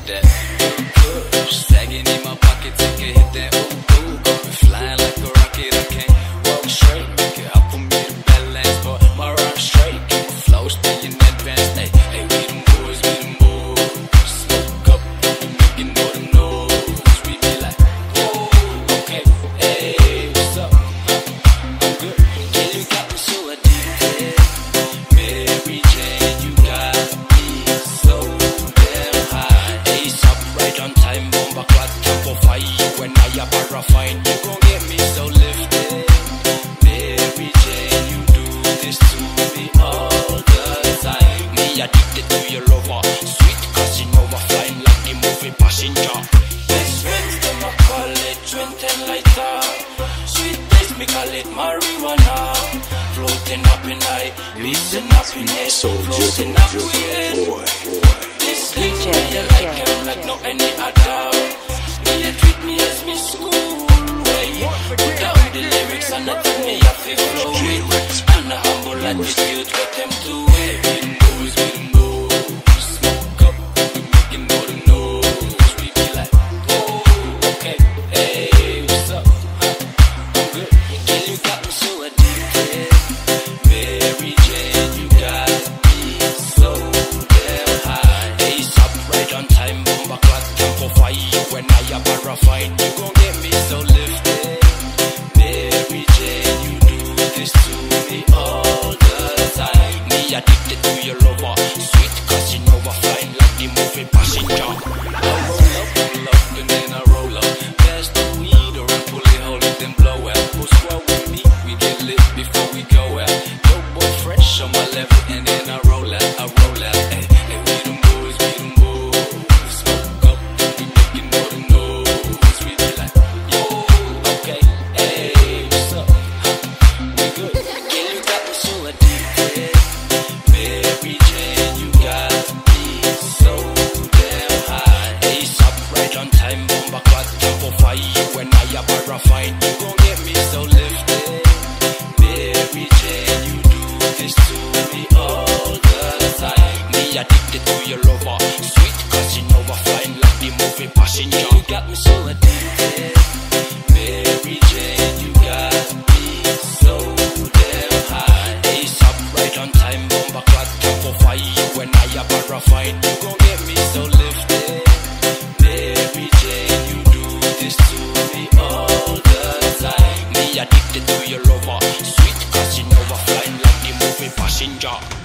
like that. Push, sagging in my pocket, take a hit that. Ooh, ooh, got me flying like a rocket. I can't walk straight, make it up for me to balance, but my rhyme straight, keep my flow stay in advance. Hey, hey, we them boys, smoke up, we making all them noise. We be like, oh, okay, hey, what's up? I'm good. Yeah, you got me so addicted. Mary Jane, you got me so damn high. Ace up, right on time, bomba clock, tempo fire. When I parafine, you gon' get me so lifted. Mary Jane, you do this to me all the time. Me addicted to your lover, sweet Casanova, flying like the movie Passenger. Best friends, them I call it twin ten lighter. Sweet taste, me call it marijuana. Floating up in high, peace and happiness. Floating up with this DJ, you like him like no any other. Me treat me as me school way. Put down the lyrics and not tell me I feel flow it. And a humble attitude, let them do it. We them moves, smoke up, we making all the noise. We be like, oh, okay, hey, what's up? I'm good. Girl, you got me so addicted. Mary Jane, you got me so damn high. Ace up, right on time, bomba clock, tempo fire. When I parafine, you gon' get me so lifted. Mary Jane, you do this to me all the time. Me addicted to your lover, sweet Casanova, flying like the movie Passenger. I roll up, and then I roll up. Pass the weed or I pull it, hold it, then blow out. Go square with me, we get lit before we go out. Yo, boy, fresh on my level, and then I roll out, Hey, hey, we them boys, smoke up, we making all the noise. We be like, yo, okay, hey, what's up? We good. Girl, you got me so addicted. Mary Jane, you got me so damn high. Ace up, right on time, bomba clock, tempo fire. When I parafine, you gon' get me so lifted. Mary Jane, you do this to me all the time. Me addicted to your lover, sweet Casanova, flying like the movie Passenger. You got me so addicted. Mary Jane, you got me so damn high. Ace up, right on time, bomba clock, tempo fire. When I parafine, you gon' get me so lifted. Mary Jane, you do this to me all the time. Me addicted to your lover, sweet Casanova, flying like the movie Passenger.